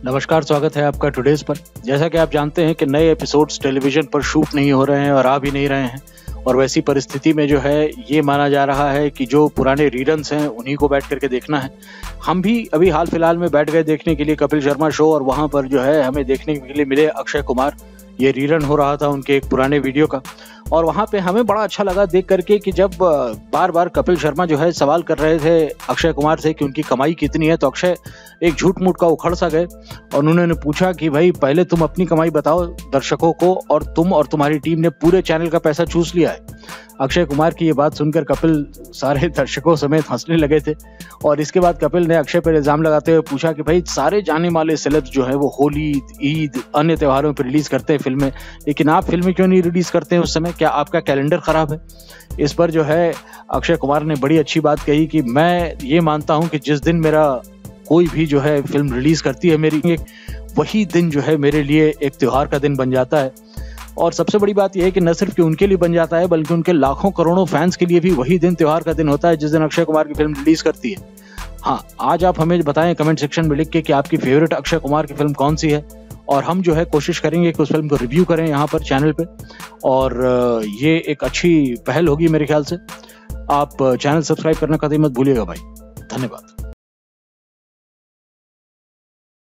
नमस्कार, स्वागत है आपका टुडेज पर। जैसा कि आप जानते हैं कि नए एपिसोड्स टेलीविजन पर शूट नहीं हो रहे हैं और आ भी नहीं रहे हैं, और वैसी परिस्थिति में जो है ये माना जा रहा है कि जो पुराने रीरन्स हैं उन्हीं को बैठ करके देखना है। हम भी अभी हाल फिलहाल में बैठ गए देखने के लिए कपिल शर्मा शो, और वहाँ पर जो है हमें देखने के लिए मिले अक्षय कुमार। ये रीरन हो रहा था उनके एक पुराने वीडियो का, और वहाँ पे हमें बड़ा अच्छा लगा देख करके कि जब बार बार कपिल शर्मा जो है सवाल कर रहे थे अक्षय कुमार से कि उनकी कमाई कितनी है, तो अक्षय एक झूठ मूठ का उखड़ सा गए और उन्होंने पूछा कि भाई पहले तुम अपनी कमाई बताओ दर्शकों को, और तुम और तुम्हारी टीम ने पूरे चैनल का पैसा चूस लिया है। अक्षय कुमार की ये बात सुनकर कपिल सारे दर्शकों समेत हंसने लगे थे, और इसके बाद कपिल ने अक्षय पर इल्जाम लगाते हुए पूछा कि भाई सारे जाने माने सेलेब्स जो है वो होली, ईद, अन्य त्योहारों पर रिलीज करते हैं फिल्में, लेकिन आप फिल्में क्यों नहीं रिलीज करते हैं उस समय? क्या आपका कैलेंडर खराब है? इस पर जो है अक्षय कुमार ने बड़ी अच्छी बात कही कि मैं ये मानता हूं कि जिस दिन मेरा कोई भी जो है फिल्म रिलीज करती है मेरी, वही दिन जो है मेरे लिए एक त्योहार का दिन बन जाता है। और सबसे बड़ी बात यह है कि न सिर्फ कि उनके लिए बन जाता है, बल्कि उनके लाखों करोड़ों फैंस के लिए भी वही दिन त्योहार का दिन होता है जिस दिन अक्षय कुमार की फिल्म रिलीज करती है। हाँ, आज आप हमें बताएं कमेंट सेक्शन में लिख के कि आपकी फेवरेट अक्षय कुमार की फिल्म कौन सी है, और हम जो है कोशिश करेंगे कि उस फिल्म को रिव्यू करें यहाँ पर चैनल पे, और ये एक अच्छी पहल होगी मेरे ख्याल से। आप चैनल सब्सक्राइब करना कभी मत भूलिएगा भाई। धन्यवाद।